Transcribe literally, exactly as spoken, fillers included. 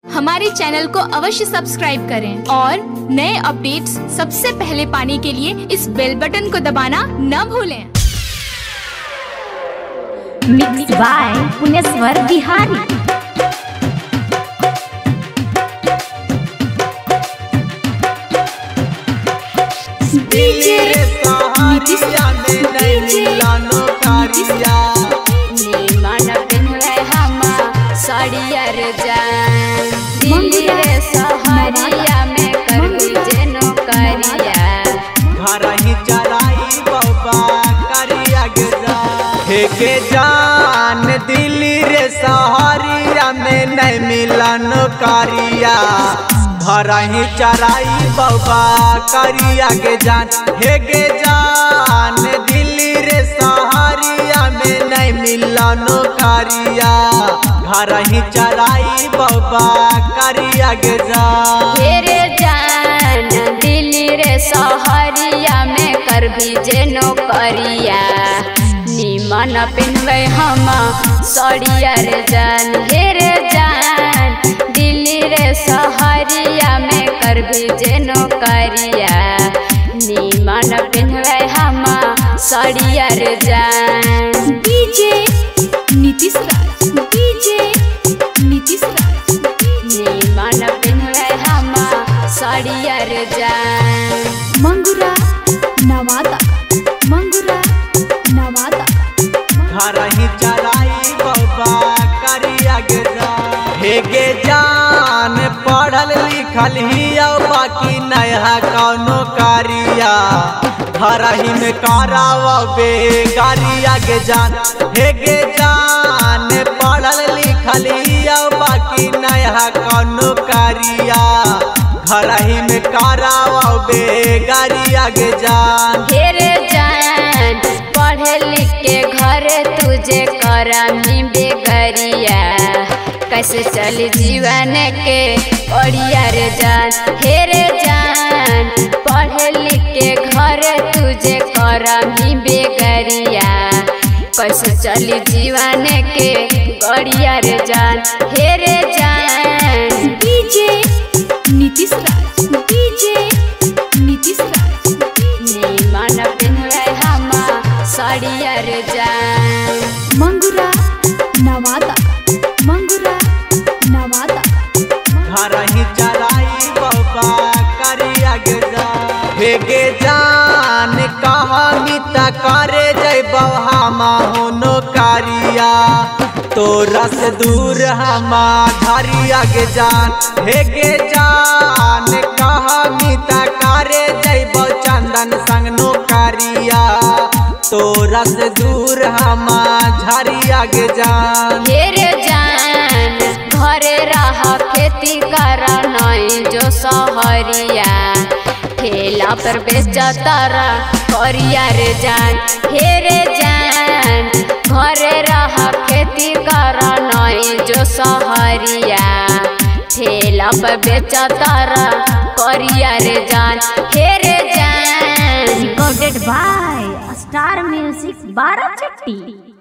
हमारे चैनल को अवश्य सब्सक्राइब करें और नए अपडेट्स सबसे पहले पाने के लिए इस बेल बटन को दबाना न भूलें। Mix by Puneshwar Bihari. DJ Nitish DJ मन पेन्हले हम साड़िया रे जान दिल्ली रे सहरिया में करबी जे नौकरिया घर ही चलाई बाबा करिया गे हे के जान दिल्ली रे सहरिया में नहीं मिला नौकरिया घर ही चलाई बाबा करिया गे जान हे गे जान दिल्ली रे सहरिया में नहीं मिला नौकरिया घर ही चलाई बाबा करिया गे जान हे रे जान दिल्ली रे सहरिया में करबी जे नौकरिया निमन पेन्हबे हम साड़िया रे जान हे रे जान दिल्ली रे सहरिया में करबी जे नौकरिया निमन पेन्हबे हम साड़िया रे जान। डीजे नीतीश राज डीजे नीतीश राज निमन पेन्हबे हम साड़िया रे जान। मंगुरा नवादा मंगुरा नवादा घर ही चलाई बाबा करिया गे जान हे गे जान पढ़ल लिखल ही बाकी नया कौनो कारिया घर ही में करावे गारिया गे जान हे गे जान पढ़ल लिखल ही बाकी नया कौनो कारिया घर ही में करावे गारिया गे जान हे रे जान पढ़े लिख के घर तुझे करामी बेगरिया कैसे चल जीवन के ओरिया रे जान हे रे जान पढ़े लिख के घर तुझे करामी बेगरिया कैसे चल जीवन के ओरिया रे जान हे रे जान। डीजे नीतीश राज डीजे नीतीश राज निमन पेन्हबे हम साड़िया रे जान। मंगुरा नवादा मंगुरा नवादा घर ही चलाई बाबा करिया गे जान हे गे जान कहानी त करे जैब हम होनो कारिया तोरा से दूर हम धरिया गे जान हे गे जान कहानी त करे जैब चंदन संग नौकरिया तोरा से दूर हम झरिया गे जान हे रे जान घरे रहा खेती करा नहीं जो सहरिया ठेला पर बेचतारा करिया रे जान हे रे जान घरे रहा खेती करा नहीं जो सहरिया ठेला पर बेचतारा करिया रे जान हे रे जान। Recorded by star music Barachatti.